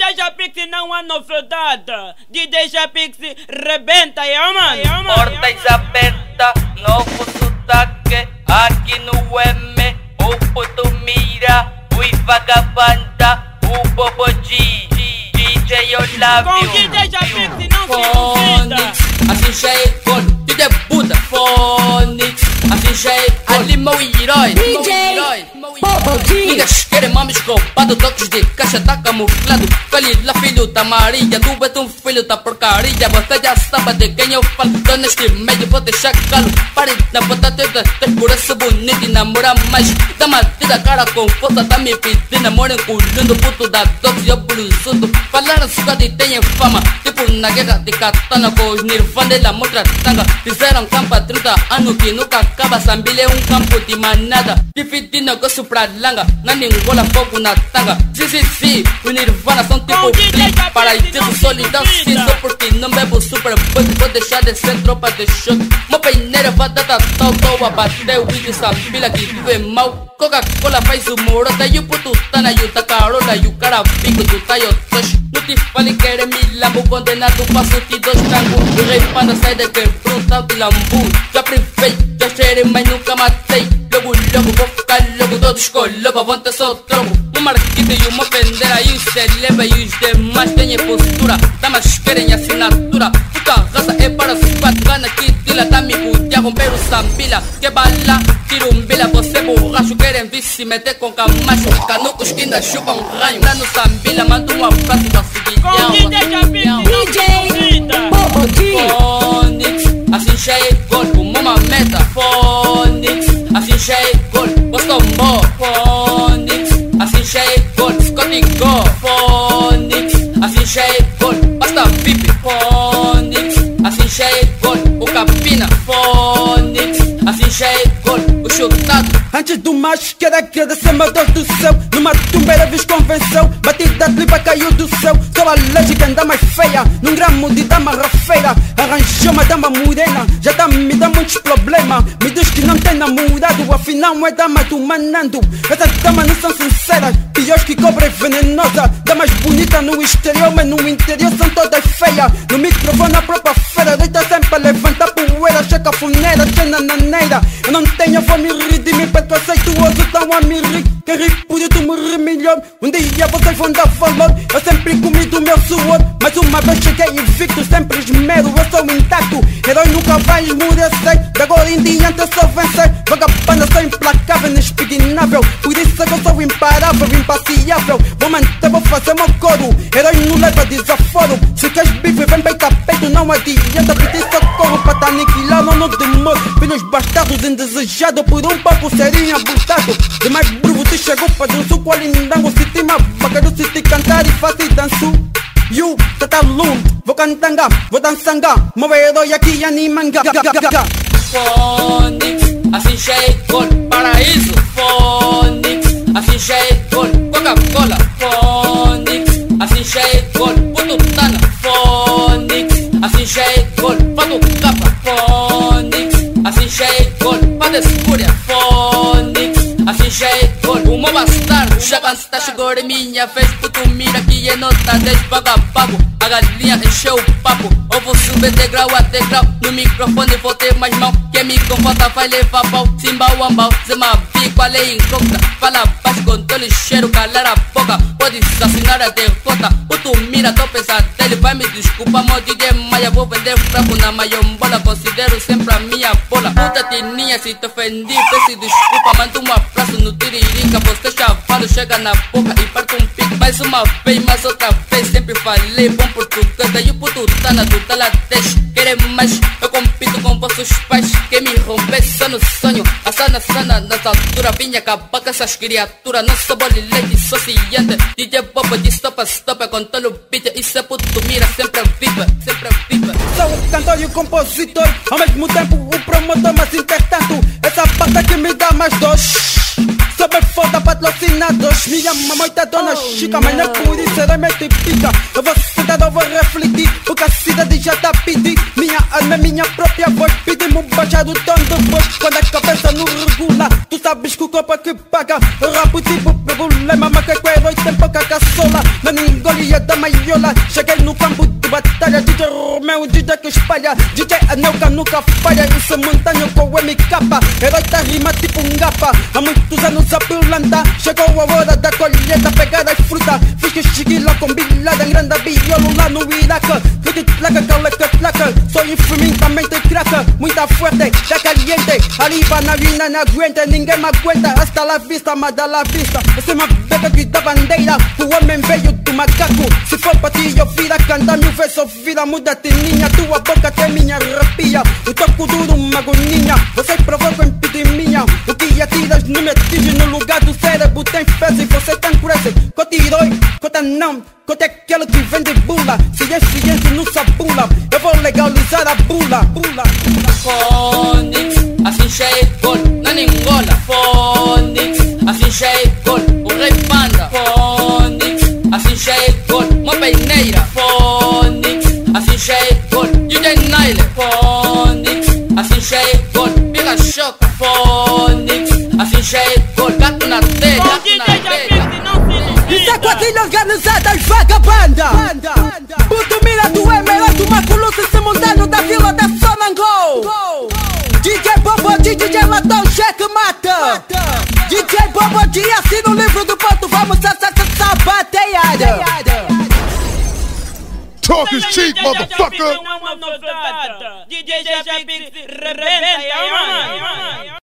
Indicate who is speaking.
Speaker 1: DJ Japix não há novidade. DJ Japix rebenta, mano.
Speaker 2: Portas abertas, novo sotaque. Aqui no M, o puto mira. O vagabanda, o Boboji. DJ Olávio.
Speaker 1: Com DJ Japix não se duvida.
Speaker 3: Assim já é gol, DJ Buda. Phonics, assim já é gol. Ali meu herói, niggas querem mami escopado. Toques de caixa tá camuflado. Calila filho da Maria, tu és um filho da porcaria. Você já sabe de quem eu falo. Tô neste meio, vou deixar calo. Pare na batata das por essa bonita e namora mais. Dá uma tida cara com força, tá me pedindo amor encolhendo. Puto da dogs e eu blusudo. Falaram só de tem fama, tipo na guerra de katana com os Nirvana e la mostra tanga. Fizeram campo há 30 anos que nunca acaba. Sambilha é um campo de manada. Dividir negócio pra langa, na ningola fogo na tanga. Sim, os Nirvana são tipo flip. Paraíso, solidão, sim, só porque não bebo super bug. Vou deixar de ser tropa de choque. Meu peineiro vai dar tal, tô a bater o vídeo. Sambilha que vive mal. Coca-Cola faz o morota e o puto tá na yuta carola. E o cara pico do taio tosh. Não te fale que eres mi lambo condenado. Faço que dois tangos. O rei panda sai de quebrou tal de lambu. Já privei, já cheirei, mas nunca matei. Logo, vou ficar logo todo escolhoco. Vão ter só troco. Um marquito e uma pendera. E os celebra e os demais têm postura. Damas querem assinatura. Puta raça é para os bacana que tila. Tá me podia romper o sambila. Que bala, tirumbila. Você borracho querem vir se meter com camacho. Canucos que ainda chupam raio. Lá no sambila manda uma frase pra seguir.
Speaker 1: Com DJ Japix não se
Speaker 3: Phonics, assim já é gol. Uma meta. Phonics, assim já é gol. Boston Bo. Phonics, assim já é gol. Scotty Go. Phonics, assim já é gol. Basta pipi. Phonics, assim já é gol. O Capina. Phonics, assim já é gol. O chutado.
Speaker 4: Antes do mais, quero agradecer, meu Deus do céu. Numa tumbeira fiz convenção. Batida de lipa caiu do céu. Sou alérgica, anda mais feia. Num gramo de dama rafeira. Arranjou uma dama morena. Já tá me dá muitos problemas. Me diz que não tem namorado. Afinal é dama do manando. Essas damas não são sinceras. Piores que cobra é venenosa. Damas bonitas no exterior, mas no interior são todas feias. No microfone a própria feira. Deita sempre a levantar poeira. Checa a funeira, cheia na neira. Eu não tenho fome de mim. Preconceituoso, tão a me rir. Quem ri por isso me ri melhor. Um dia vocês vão dar valor. Eu sempre comi do meu suor. Mas uma vez cheguei invicto, sempre esmero. Eu sou intacto, herói nunca vai esmurecer. De agora em diante eu sou vencer. Vagabanda, sou implacável, inexpugnável. Por isso é que eu sou imparável, impaciável. Vou manter, vou fazer meu coro. Herói não leva desaforo. Se queres bife, vem bem peito. Não adianta pedir socorro para te aniquilar. Não demoro. Filhos bastardos indesejados por um papo serinho abusado. Demais burro te chegou para um suco alindango. Se te vaqueiro, se te cantar e faz danço. You, tata lum, vou cantanga, vou dançanga. Meu herói aqui animanga.
Speaker 3: Phonics, assim já é gol. Paraíso. Phonics, assim já é gol. Coca-Cola. Phonics, assim já é gol. Puto Tana. Phonics, assim já é gol. Fato Capa. Phonics, assim já é gol. Pata Escúria. Phonics, assim já é gol. Uma bastardo, já cansaste agora minha vez. Puto mira que é nota 10 pago. A galinha encheu o papo. Eu vou subir degrau a degrau. No microfone vou ter mais mão. Quem me conforta vai levar pau. Simbau ambau, zema bico, a lei incógnita. Fala baixo com teu lixeiro, calar a boca. Pode assassinar a derrota. Puto mira, tô pensando dele. Vai me desculpa, meu DJ Maia. Vou vender fraco na maiombola. Considero sempre a minha bola. Puta tininha, se te ofendi, peço desculpa. Manda um abraço no tiririca. Você chavalo, chega na boca e parte um pico. Mais uma vez, mais outra vez. Sempre falei bom português. Daí o puto tá na do Taladez. Querem mais, eu compito com vossos pais. Quem me romper só no sonho. A sana, nessa altura. Vinha acabar com essas criaturas. Não sou bolilete, sou ciente. DJ Bobo de stop, controlo o beat. Isso é puto, mira, sempre viva.
Speaker 4: Sou o cantor e o compositor. Ao mesmo tempo o promotor, mas entretanto essa parte que me dá mais dor. Sou bem foda, patrocinados. Me ama muita dona chica, mas não é por isso ela me pica. Eu vou sentar, eu vou refletir, porque a cidade já tá pedindo. Minha alma é minha própria voz. Pedimos baixar o tom de voz. Quando a cabeça não regula, tu sabes que o corpo é que paga. Eu rapo tipo problema, mas que o herói tem pouca caçola. Não engole a dama espalha. DJ Anelka nunca falha. Isso é montanha com o MK. Herói tá rima tipo um gapa. Há muitos anos a planta. Chegou a hora da colheita, pegar as frutas. Fiz que esquila com bilhada, grande biolo lá no Iraque. Fique placa, caleca, placa. Sou infinitamente craca. Muita forte, tá caliente. Arriba na mina, não aguenta, ninguém me aguenta. Hasta la vista, mas da la vista. Você me bebe que da bandeira. O homem veio do macaco. Se for pra ti, eu vira cantar mil versos, vira, muda tininha. Tua boca até minha arrepia. Eu toco duro, uma agonia. Vocês provocam epidemia. O que atiras não me atinge no lugar do cérebro. Tem fezes, você tem cresce. Cota herói, cota não. Cota é aquele que vende bula. Se é ciência, não sabe bula. Eu vou legalizar a bula.
Speaker 3: Phonics, assim chegou na Ningola. Phonics, assim chegou o Rei Panda. Phonics, assim chegou uma peineira. Phonics, assim chegou DJ Nile. Phonics, assim chegou Pira Choca. Phonics, assim chegou gato na telha.
Speaker 4: Isso é quadrilha organizada e vagabanda. Puto mira do emerald, uma colosse simultâneo da vila da Sonangol. DJ Bobo, DJ Latão, cheque mata. DJ Bobo, assina o livro do ponto, vamos sabateada.
Speaker 5: Talk is cheap, motherfucker.
Speaker 1: DJ Japix rebenta,